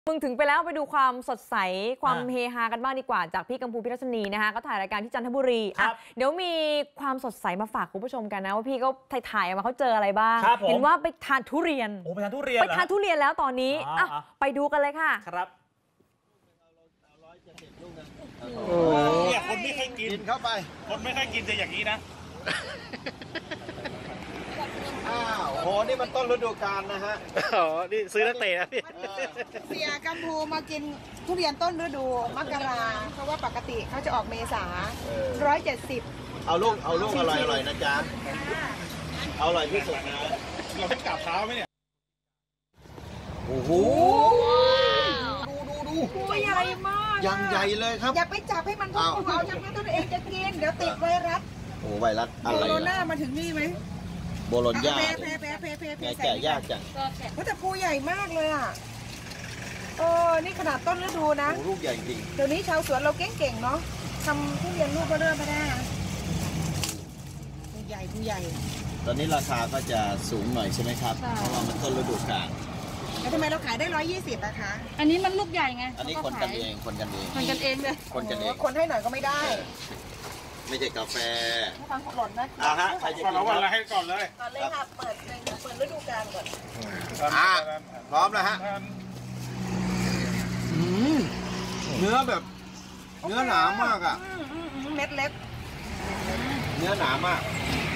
มึงถึงไปแล้วไปดูความสดใสความเฮฮากันบ้างดีกว่าจากพี่กัมพูพิรัชนีนะคะก็ถ่ายรายการที่จันทบุรีเดี๋ยวมีความสดใสมาฝากคุณผู้ชมกันนะว่าพี่ก็ถ่ายมาเขาเจออะไรบ้างเห็นว่าไปทานทุเรียนไปทานทุเรียนแล้วตอนนี้ไปดูกันเลยค่ะครับเนี่ยคนไม่เคยกินเข้าไปคนไม่เคยกินจะอย่างนี้นะโอ้นี่มันต้นฤดูกาลนะฮะอ๋อนี่ซื้อนักเตะนะพี่เสียกัมพูมากินทุเรียนต้นฤดูมกราเพราะว่าปกติเขาจะออกเมษา170 เอาลูกอร่อยนะจ๊ะเอาอร่อยที่สุดนะเราต้องกราบเท้าไหมเนี่ยโอ้โหดูตัวใหญ่มากยังใหญ่เลยครับอย่าไปจับให้มันพุ่งเอาจังนั้นตัวเองจะกินเดี๋ยวติดไวรัสโอ้ไวรัสอะไรโคโรนามาถึงนี่ไหมโบโลญญาแกะยากจังแต่ภูใหญ่มากเลยอ่ะนี่ขนาดต้นฤดูนะลูกใหญ่จริงเดี๋ยวนี้ชาวสวนเราเก่งๆเนาะทำทุเรียนลูกก็เริ่มมาได้ภูใหญ่ตอนนี้ราคาก็จะสูงหน่อยใช่ไหมครับเพราะว่ามันต้นฤดูกาลแล้วทำไมเราขายได้120นะคะอันนี้มันลูกใหญ่ไงอันนี้คนกันเองเลยคนกันเองคนให้หน่อยก็ไม่ได้ไม่ใช่กาแฟฟังหล่นนะฮะใครจะกินก่อนให้ก่อนเลยค่ะเปิดฤดูกาลก่อนพร้อมแล้วฮะเนื้อแบบเนื้อหนามากอ่ะเม็ดเล็กเนื้อหนามาก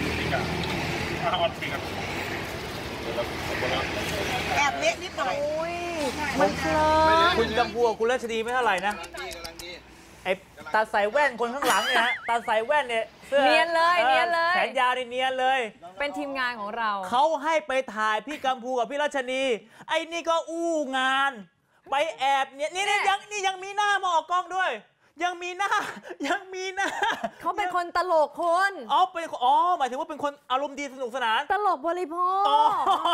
แอบเละนิดหน่อยมันเคลิ้มคุณกัมพูคุณรัชนีไม่เท่าไหร่นะไอ้ตาใส่แว่นคนข้างหลังเนี่ยฮะตาใส่แว่นเนี่ยเสื้อเนียนเลยแขนยาวเนียนเลยเป็นทีมงานของเราเขาให้ไปถ่ายพี่กัมพูกับพี่รัชนีไอ้นี่ก็อู้งานไปแอบเนี่ยนี่ยังมีหน้ามาออกกล้องด้วยยังมีหน้าเขาเป็นคนตลกคนหมายถึงว่าเป็นคนอารมณ์ดีสนุกสนานตลกบริโภค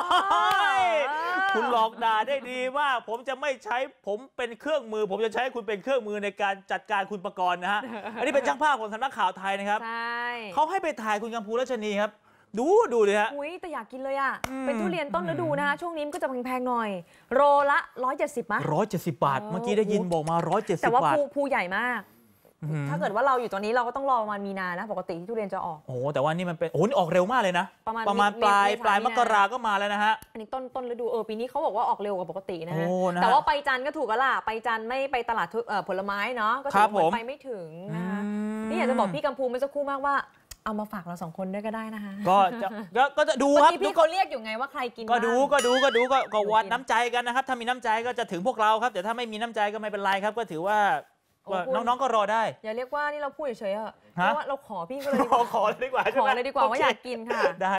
คุณหลอกด่าได้ดีว่าผมจะไม่ใช้ผมเป็นเครื่องมือผมจะใช้คุณเป็นเครื่องมือในการจัดการคุณประกรณ์นะฮะอันนี้เป็นช่างภาพของสำนักข่าวไทยนะครับเขาให้ไปถ่ายคุณกัมพูรัชนีครับดูเลยฮะอุ้ยแต่อยากกินเลยอ่ะเป็นทุเรียนต้นฤดูนะคะช่วงนี้มันก็จะแพงๆหน่อยโลละ170มั้ย 170 บาทเมื่อกี้ได้ยินบอกมา170 บาทแต่ว่าภูใหญ่มากถ้าเกิดว่าเราอยู่ตอนนี้เราก็ต้องรอประมาณมีนานะปกติที่ทุเรียนจะออกโอ้แต่ว่านี่มันเป็นนี่ออกเร็วมากเลยนะประมาณปลายมกราก็มาแล้วนะฮะอันนี้ต้นฤดูปีนี้เขาบอกว่าออกเร็วกว่าปกตินะฮะแต่ว่าไปจันก็ถูกแล้วล่ะไปจันไม่ไปตลาดผลไม้เนาะก็ถือว่าไปไม่ถึงนะคะนี่อยากจะบอกพี่กัมพูเมื่อสักครู่มากว่าเอามาฝากเรา2คนด้วยก็ได้นะคะก็จะดูครับพี่เขาเรียกอยู่ไงว่าใครกินก็ดูก็วัดน้ำใจกันนะครับถ้ามีน้ำใจก็จะถึงพวกเราครับแต่ถ้าไม่มีน้ำใจก็ไม่เป็นไรครับก็ถือว่าน้องๆก็รอได้อย่าเรียกว่านี่เราพูดเฉยๆเรียกว่าเราขอพี่ก็เลยขอเลยดีกว่าว่าอยากกินค่ะ